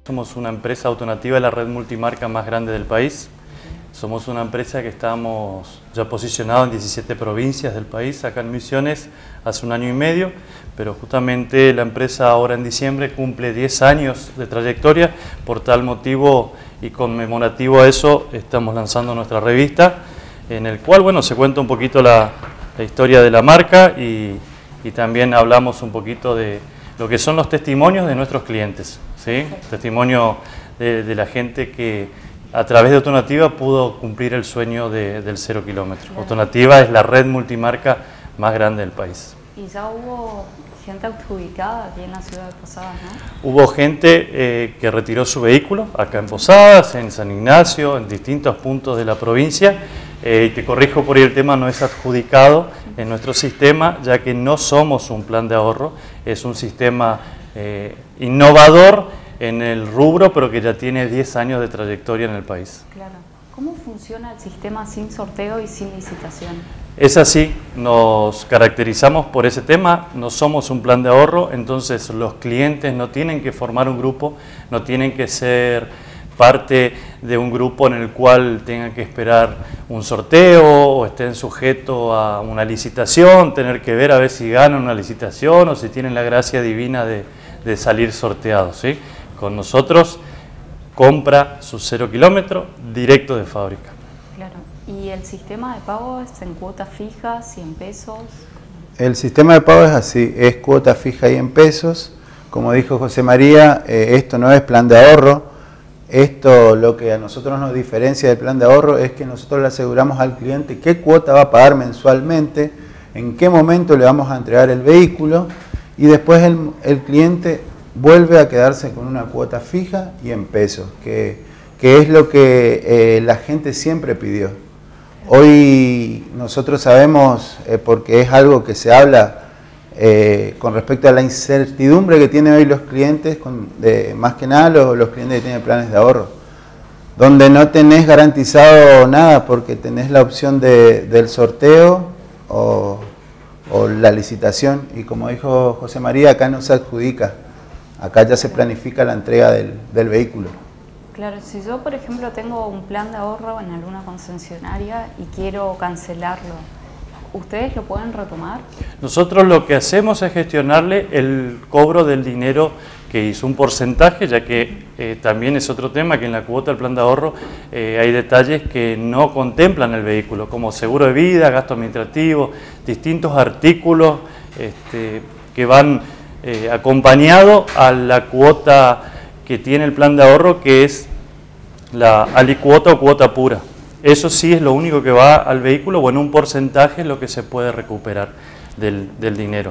Somos una empresa autonativa de la red multimarca más grande del país. Somos una empresa que estamos ya posicionados en 17 provincias del país, acá en Misiones, hace 1 año y medio, pero justamente la empresa ahora en diciembre cumple 10 años de trayectoria. Por tal motivo y conmemorativo a eso, estamos lanzando nuestra revista, en el cual, bueno, se cuenta un poquito la historia de la marca y también hablamos un poquito de lo que son los testimonios de nuestros clientes, ¿sí? Testimonio de la gente que a través de Autonativa pudo cumplir el sueño del 0 kilómetro. Claro. Autonativa es la red multimarca más grande del país. ¿Y ya hubo gente adjudicada aquí en la ciudad de Posadas, no? Hubo gente que retiró su vehículo acá en Posadas, en San Ignacio, en distintos puntos de la provincia. Y te corrijo por ahí, el tema no es adjudicado en nuestro sistema, ya que no somos un plan de ahorro, es un sistema innovador en el rubro, pero que ya tiene 10 años de trayectoria en el país. Claro. ¿Cómo funciona el sistema sin sorteo y sin licitación? Es así, nos caracterizamos por ese tema, no somos un plan de ahorro, entonces los clientes no tienen que formar un grupo, no tienen que ser parte de un grupo en el cual tengan que esperar un sorteo o estén sujetos a una licitación, tener que ver a ver si ganan una licitación o si tienen la gracia divina de salir sorteados, ¿sí? Con nosotros compra su 0 kilómetro directo de fábrica. Claro. ¿Y el sistema de pago es en cuota fija, 100 pesos? El sistema de pago es así, es cuota fija y en pesos. Como dijo José María, esto no es plan de ahorro. Esto, lo que a nosotros nos diferencia del plan de ahorro es que nosotros le aseguramos al cliente qué cuota va a pagar mensualmente, en qué momento le vamos a entregar el vehículo y después el cliente vuelve a quedarse con una cuota fija y en pesos, que es lo que la gente siempre pidió. Hoy nosotros sabemos, porque es algo que se habla con respecto a la incertidumbre que tienen hoy los clientes, más que nada los clientes que tienen planes de ahorro, donde no tenés garantizado nada porque tenés la opción del sorteo o la licitación, y como dijo José María, acá no se adjudica, acá ya se planifica la entrega del vehículo. Claro, si yo por ejemplo tengo un plan de ahorro en alguna concesionaria y quiero cancelarlo, ¿ustedes lo pueden retomar? Nosotros lo que hacemos es gestionarle el cobro del dinero que hizo, un porcentaje, ya que también es otro tema que en la cuota del plan de ahorro hay detalles que no contemplan el vehículo, como seguro de vida, gasto administrativo, distintos artículos que van acompañados a la cuota que tiene el plan de ahorro, que es la alicuota o cuota pura. Eso sí es lo único que va al vehículo, bueno, un porcentaje es lo que se puede recuperar del dinero.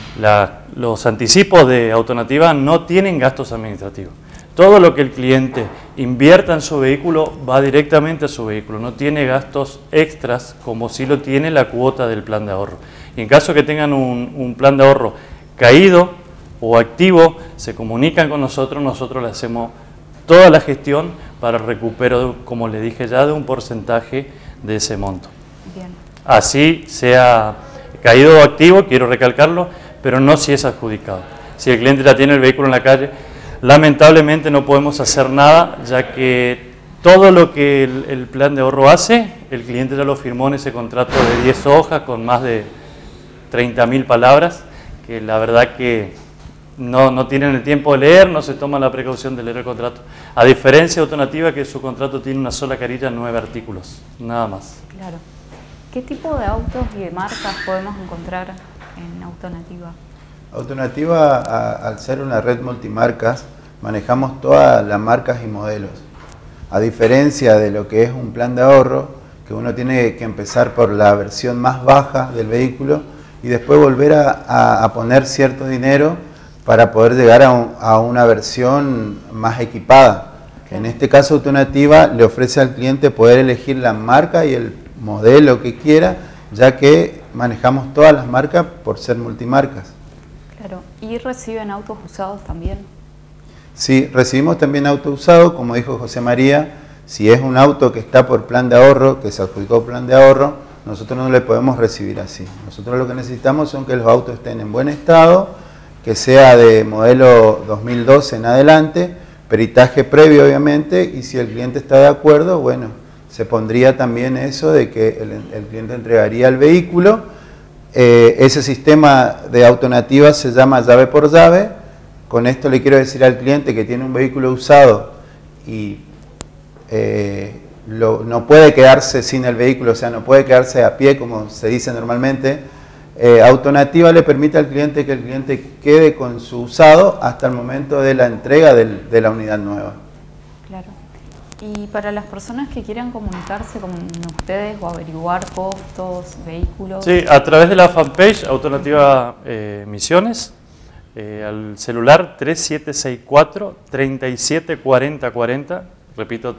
Los anticipos de Autonativa no tienen gastos administrativos. Todo lo que el cliente invierta en su vehículo va directamente a su vehículo, no tiene gastos extras como sí lo tiene la cuota del plan de ahorro. Y en caso que tengan un plan de ahorro caído o activo, se comunican con nosotros, nosotros le hacemos toda la gestión para el recupero, como le dije ya, de un porcentaje de ese monto. Bien. Así sea caído o activo, quiero recalcarlo, pero no si es adjudicado. Si el cliente ya tiene el vehículo en la calle, lamentablemente no podemos hacer nada, ya que todo lo que el plan de ahorro hace, el cliente ya lo firmó en ese contrato de 10 hojas con más de 30.000 palabras, que la verdad que no tienen el tiempo de leer, no se toman la precaución de leer el contrato. A diferencia de Autonativa, que su contrato tiene una sola carilla, 9 artículos, nada más. Claro. ¿Qué tipo de autos y de marcas podemos encontrar en Autonativa? Autonativa, al ser una red multimarcas, manejamos todas las marcas y modelos. A diferencia de lo que es un plan de ahorro, que uno tiene que empezar por la versión más baja del vehículo y después volver a poner cierto dinero para poder llegar a una versión más equipada. En este caso, Autonativa le ofrece al cliente poder elegir la marca y el modelo que quiera, ya que manejamos todas las marcas por ser multimarcas. Claro, ¿y reciben autos usados también? Sí, recibimos también auto usado, como dijo José María. Si es un auto que está por plan de ahorro, que se adjudicó plan de ahorro, nosotros no le podemos recibir así. Nosotros lo que necesitamos son que los autos estén en buen estado, que sea de modelo 2012 en adelante, peritaje previo obviamente, y si el cliente está de acuerdo, bueno, se pondría también eso de que el cliente entregaría el vehículo. Ese sistema de autonativa se llama llave por llave. Con esto le quiero decir al cliente que tiene un vehículo usado y no puede quedarse sin el vehículo, o sea, no puede quedarse a pie como se dice normalmente. Autonativa le permite al cliente que el cliente quede con su usado hasta el momento de la entrega de la unidad nueva. Claro. Y para las personas que quieran comunicarse con ustedes o averiguar costos, vehículos... Sí, a través de la fanpage Autonativa Misiones, al celular 3764-374040, repito,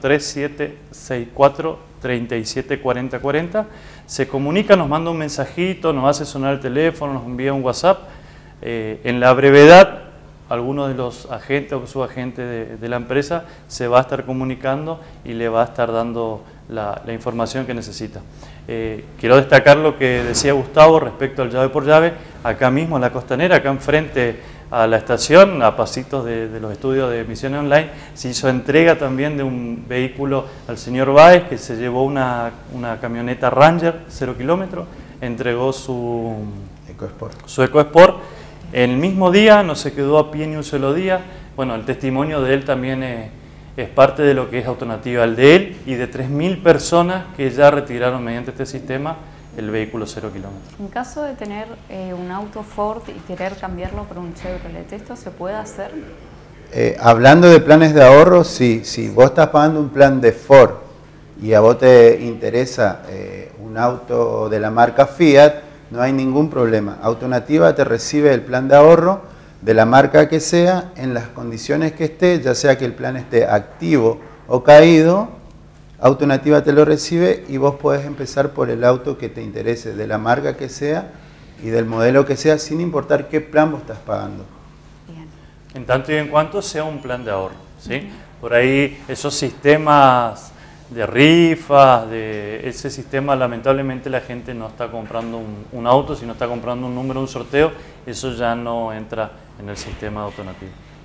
3764-374040, se comunica, nos manda un mensajito, nos hace sonar el teléfono, nos envía un WhatsApp. En la brevedad, alguno de los agentes o subagentes de la empresa se va a estar comunicando y le va a estar dando la información que necesita. Quiero destacar lo que decía Gustavo respecto al llave por llave. Acá mismo en la Costanera, acá enfrente a la estación, a pasitos de los estudios de Misiones Online, se hizo entrega también de un vehículo al señor Báez, que se llevó una camioneta Ranger 0 kilómetros, entregó su EcoSport. El mismo día, no se quedó a pie ni un solo día. Bueno, el testimonio de él también es parte de lo que es Autonativa, el de él y de 3.000 personas que ya retiraron mediante este sistema el vehículo 0 kilómetros. En caso de tener un auto Ford y querer cambiarlo por un Chevrolet, ¿esto se puede hacer? Hablando de planes de ahorro, sí, si vos estás pagando un plan de Ford y a vos te interesa un auto de la marca Fiat, no hay ningún problema. Autonativa te recibe el plan de ahorro de la marca que sea, en las condiciones que esté, ya sea que el plan esté activo o caído, Autonativa te lo recibe y vos podés empezar por el auto que te interese, de la marca que sea y del modelo que sea, sin importar qué plan vos estás pagando. Bien. En tanto y en cuanto sea un plan de ahorro, ¿sí? Por ahí esos sistemas de rifas, de ese sistema, lamentablemente la gente no está comprando un auto, sino está comprando un número, un sorteo, eso ya no entra en el sistema de Autonativa.